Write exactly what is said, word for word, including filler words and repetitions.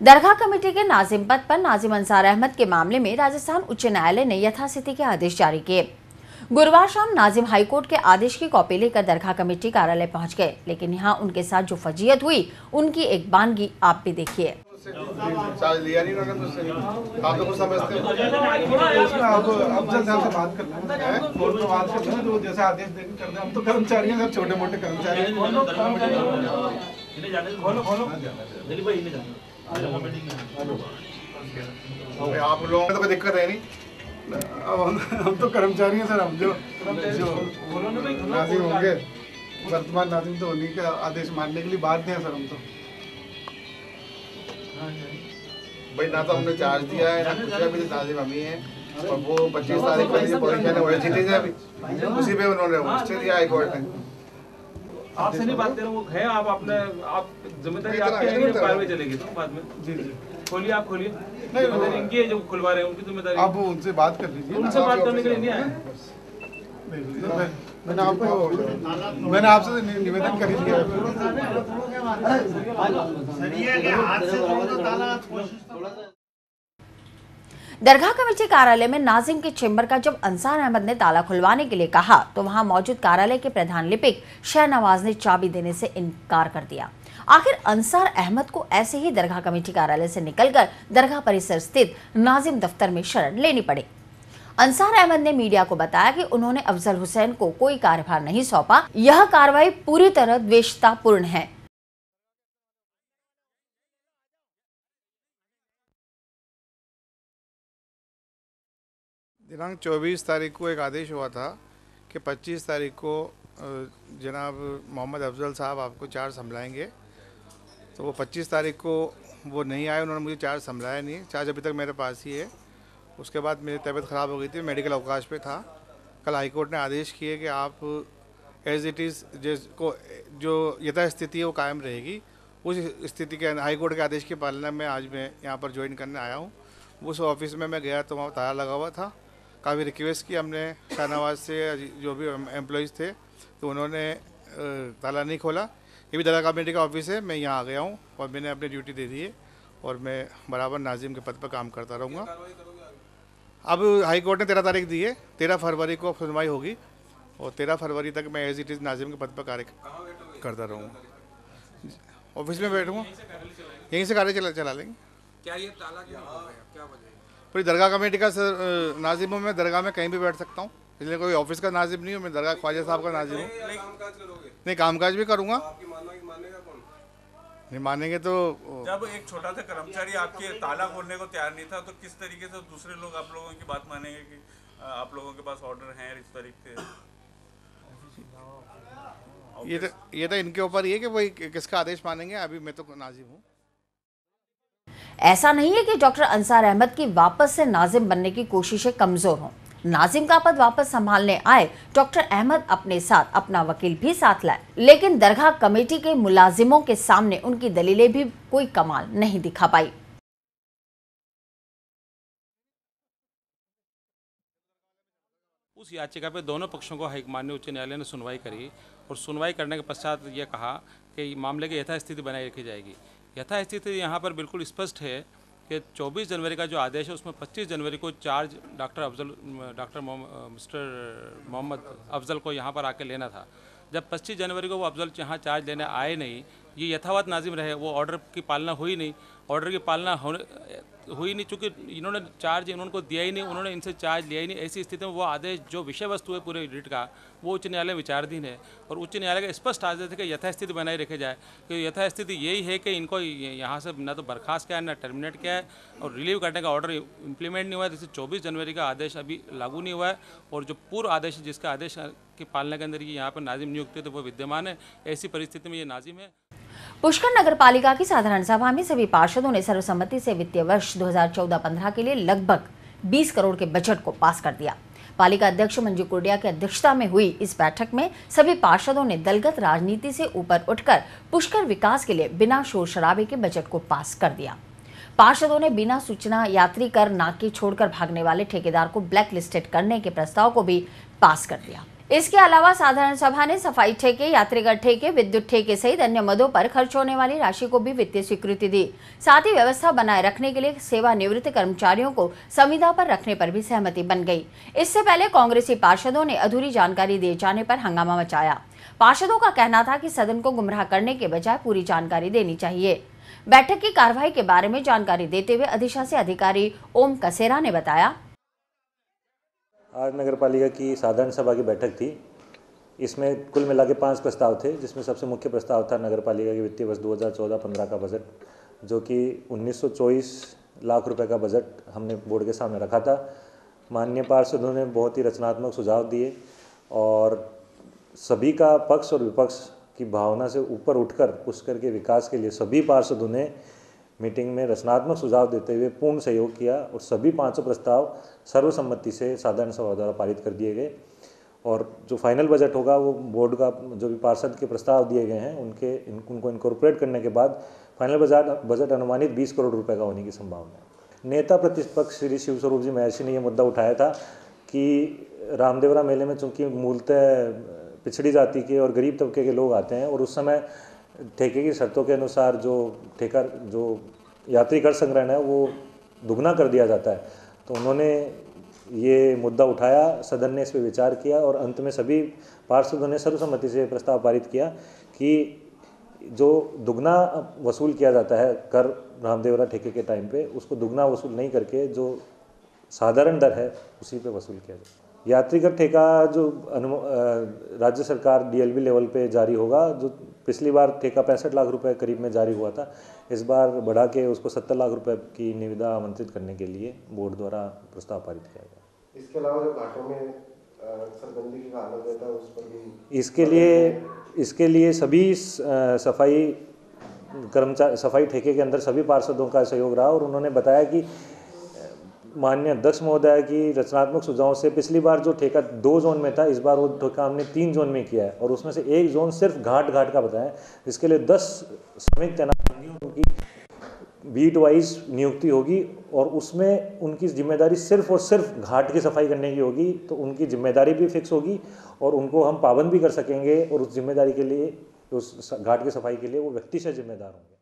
दरगाह committee के नाजिम पद पर नाजिम अंसार अहमद के मामले में राजस्थान उच्च न्यायालय ने यथास्थिति के आदेश जारी किए। गुरुवार शाम नाजिम हाईकोर्ट के आदेश की कॉपी लेकर दरगाह कमेटी कार्यालय पहुंच गए, लेकिन यहां उनके साथ जो फजीयत हुई उनकी एक बानगी आप भी देखिए। चार्ज लिया नहीं उन्होंने मुझसे, आप तो कुछ समझते हो। अब अब जल्द से बात कर लें, कोर्ट में बात कर लें, तो जैसे आदेश देकर कर दें। हम तो कर्मचारी हैं, सब छोटे मोटे कर्मचारी हैं। खोलो खोलो दिलीप भाई, इन्हें जाने आप लोगों को तो कोई दिक्कत है नहीं। अब हम, हम तो कर्मचारी हैं सर। हम जो जो नाजिम होंगे, वर्तमान नाजिम, तो उन्हीं का आदेश मानने के लिए बाध्य हैं सर हम तो। भाई ना तो हमने चार्ज दिया है, ना कुछ अभी नाजिम हम ही हैं। और वो पच्चीस तारीख को जो पॉलिटिशियन है वो जीते थे, अभी उसी पे उन्होंने वो स्टे दिया हाई कोर्ट ने। आपसे नहीं बात कर रहा हूँ, वो है आप अपने आप जिम्मेदारी आपकी है, कार्रवाई चलेगी तो बाद में। जी जी खोलिए, आप खोलिए। नहीं जिम्मेदारी इनकी है, जो खुलवा रहे हैं उनकी जिम्मेदारी। आप उनसे बात कर लीजिए। उनसे बात करने के लिए नहीं आए। मैंने आपको मैंने आपसे निवेदन कर ही दिया। दरगाह कमेटी कार्यालय में नाजिम के चेंबर का जब अंसार अहमद ने ताला खुलवाने के लिए कहा तो वहां मौजूद कार्यालय के प्रधान लिपिक शहनवाज ने चाबी देने से इनकार कर दिया। आखिर अंसार अहमद को ऐसे ही दरगाह कमेटी कार्यालय से निकलकर दरगाह परिसर स्थित नाजिम दफ्तर में शरण लेनी पड़ी। अंसार अहमद ने मीडिया को बताया कि उन्होंने अफजल हुसैन को कोई कार्यभार नहीं सौंपा, यह कार्रवाई पूरी तरह द्वेषतापूर्ण है। दिनांक चौबीस तारीख को एक आदेश हुआ था कि पच्चीस तारीख को जनाब मोहम्मद अफजल साहब आपको चार्ज संभलाएंगे। तो वो पच्चीस तारीख को वो नहीं आए, उन्होंने मुझे चार्ज संभलाया नहीं। चार्ज अभी तक मेरे पास ही है। उसके बाद मेरी तबीयत ख़राब हो गई थी, मेडिकल अवकाश पे था। कल हाईकोर्ट ने आदेश किए कि आप एज इट इज़ जिसको जो यथास्थिति है वो कायम रहेगी। उस स्थिति के हाईकोर्ट के आदेश की पालना में आज मैं यहाँ पर ज्वाइन करने आया हूँ। उस ऑफिस में मैं गया तो वहाँ ताला लगा हुआ था। काफ़ी रिक्वेस्ट की हमने शाहनवाज से, जो भी एम्प्लॉइज़ थे, तो उन्होंने ताला नहीं खोला। ये भी दरगाह कमेटी का ऑफिस है, मैं यहाँ आ गया हूँ और मैंने अपनी ड्यूटी दे दी है और मैं बराबर नाजिम के पद पर काम करता रहूँगा। अब हाई कोर्ट ने तेरह तारीख दी है, तेरह फरवरी को सुनवाई होगी और तेरह फरवरी तक मैं एज इट इज़ नाजिम के पद पर कार्य करता रहूँगा। ऑफिस में बैठूँगा, यहीं से कार्य चला चला लेंगे। क्या ये ताला क्यों हो गया, क्या वजह है? पूरी दरगाह कमेटी का सर नाजिम हूँ मैं, दरगाह में कहीं भी बैठ सकता हूँ, इसलिए कोई ऑफिस का नाजिम नहीं हूँ मैं, दरगाह ख्वाजा साहब का नाजिम हूँ। नहीं, कामकाज भी करूँगा। नहीं मानेंगे तो जब एक छोटा सा कर्मचारी आपके ताला खोलने को तैयार नहीं था, तो किस तरीके से दूसरे लोग आप लोगों की बात मानेंगे कि आप लोगों के पास ऑर्डर हैं इस तरीके से? ये तो ये तो इनके ऊपर ही है कि वही किसका आदेश मानेंगे। अभी मैं तो नाजिम हूँ। ऐसा नहीं है कि डॉक्टर अंसार अहमद की वापस से नाजिम बनने की कोशिशें कमजोर हों। नाजिम का पद वापस संभालने आए डॉक्टर अहमद अपने साथ अपना वकील भी साथ लाए, लेकिन दरगाह कमेटी के मुलाजिमों के सामने उनकी दलीलें भी कोई कमाल नहीं दिखा पाई। उस याचिका पे दोनों पक्षों को माननीय उच्च न्यायालय ने सुनवाई करी और सुनवाई करने के पश्चात ये कहा कि मामले की यथास्थिति बनाए रखी जाएगी। यथास्थिति यहाँ पर बिल्कुल स्पष्ट है कि चौबीस जनवरी का जो आदेश है उसमें पच्चीस जनवरी को charge doctor Afzal doctor mister Mohammad Afzal को यहाँ पर आके लेना था। जब पच्चीस जनवरी को वो अफजल यहाँ चार्ज लेने आए नहीं, ये यथावत नाजिम रहे, वो ऑर्डर की पालना हुई नहीं। ऑर्डर की पालना हुई नहीं चूँकि इन्होंने चार्ज इन्होंने को दिया ही नहीं, उन्होंने इनसे चार्ज लिया ही नहीं। ऐसी स्थिति में वो आदेश जो विषय वस्तु है पूरे रिट का, वो उच्च न्यायालय विचाराधीन है और उच्च न्यायालय का स्पष्ट आदेश है कि यथास्थिति बनाए रखे जाए। कि यथास्थिति यही है कि इनको यहाँ से न तो बर्खास्त किया है, न टर्मिनेट किया है और रिलीव करने का ऑर्डर इम्प्लीमेंट नहीं हुआ है। जैसे चौबीस जनवरी का आदेश अभी लागू नहीं हुआ है और जो पूर्व आदेश है जिसका आदेश की पालना के अंदर ये यहाँ पर नाजिम नियुक्त है तो वो विद्यमान है। ऐसी परिस्थिति में ये नाजिम है। पुष्कर नगर पालिका की साधारण सभा में सभी पार्षदों ने सर्वसम्मति से वित्तीय वर्ष दो हज़ार चौदह पंद्रह के लिए लगभग बीस करोड़ के बजट को पास कर दिया। पालिका अध्यक्ष मंजू कुर्डिया की अध्यक्षता में हुई इस बैठक में सभी पार्षदों ने दलगत राजनीति से ऊपर उठकर पुष्कर विकास के लिए बिना शोर शराबे के बजट को पास कर दिया। पार्षदों ने बिना सूचना यात्री कर नाके छोड़कर भागने वाले ठेकेदार को ब्लैक लिस्टेड करने के प्रस्ताव को भी पास कर दिया। इसके अलावा साधारण सभा ने सफाई ठेके, यात्रीगढ़ ठेके, विद्युत ठेके सहित अन्य मदों पर खर्च होने वाली राशि को भी वित्तीय स्वीकृति दी। साथ ही व्यवस्था बनाए रखने के लिए सेवानिवृत्त कर्मचारियों को संविदा पर रखने पर भी सहमति बन गई। इससे पहले कांग्रेसी पार्षदों ने अधूरी जानकारी दिए जाने पर हंगामा मचाया। पार्षदों का कहना था कि सदन को गुमराह करने के बजाय पूरी जानकारी देनी चाहिए। बैठक की कार्रवाई के बारे में जानकारी देते हुए अधिशासी अधिकारी ओम कसेरा ने बताया, आज नगर पालिका की साधारण सभा की बैठक थी। इसमें कुल मिला के पाँच प्रस्ताव थे, जिसमें सबसे मुख्य प्रस्ताव था नगर पालिका की वित्तीय वर्ष दो हज़ार चौदह पंद्रह का बजट, जो कि उन्नीस सौ चौबीस लाख रुपए का बजट हमने बोर्ड के सामने रखा था। माननीय पार्षदों ने बहुत ही रचनात्मक सुझाव दिए और सभी का पक्ष और विपक्ष की भावना से ऊपर उठकर पुष्कर के विकास के लिए सभी पार्षदों ने मीटिंग में रचनात्मक सुझाव देते हुए पूर्ण सहयोग किया और सभी पांचों प्रस्ताव सर्वसम्मति से साधारण सभा द्वारा पारित कर दिए गए। और जो फाइनल बजट होगा वो बोर्ड का जो भी पार्षद के प्रस्ताव दिए गए हैं उनके उनको इनकॉर्पोरेट करने के बाद फाइनल बजट बजट अनुमानित बीस करोड़ रुपए का होने की संभावना है। नेता प्रतिपक्ष श्री शिव स्वरूप जी महर्षि ने यह मुद्दा उठाया था कि रामदेवरा मेले में चूँकि मूलतः पिछड़ी जाति के और गरीब तबके के लोग आते हैं और उस समय ठेके की शर्तों के अनुसार जो ठेका जो यात्री कर संग्रहण है वो दुगना कर दिया जाता है। तो उन्होंने ये मुद्दा उठाया, सदन ने इस पर विचार किया और अंत में सभी पार्षदों ने सर्वसम्मति से प्रस्ताव पारित किया कि जो दुगना वसूल किया जाता है कर रामदेवरा ठेके के टाइम पे, उसको दुगना वसूल नहीं करके जो साधारण दर है उसी पे वसूल किया जाए। यात्रीगढ़ ठेका जो अनु राज्य सरकार डीएलबी लेवल पे जारी होगा, जो पिछली बार ठेका पैंसठ लाख रुपए करीब में जारी हुआ था, इस बार बढ़ा के उसको सत्तर लाख रुपए की निविदा आमंत्रित करने के लिए बोर्ड द्वारा प्रस्ताव पारित किया गया। इसके अलावा जो घाटों में सरबंदी की हालत रहता है उस पर भी इसके लिए इसके लिए सभी सफाई कर्मचारी सफाई ठेके के अंदर सभी पार्षदों का सहयोग रहा और उन्होंने बताया कि माननीय अध्यक्ष महोदय की रचनात्मक सुझाव से पिछली बार जो ठेका दो जोन में था, इस बार वो ठेका हमने तीन जोन में किया है और उसमें से एक जोन सिर्फ घाट घाट का बताया। इसके लिए दस श्रमिक तैनात होंगे, उनकी बीट वाइज नियुक्ति होगी और उसमें उनकी जिम्मेदारी सिर्फ और सिर्फ घाट की सफाई करने की होगी। तो उनकी जिम्मेदारी भी फिक्स होगी और उनको हम पाबंद भी कर सकेंगे और उस जिम्मेदारी के लिए, उस घाट की सफाई के लिए वो व्यक्ति से जिम्मेदार होंगे।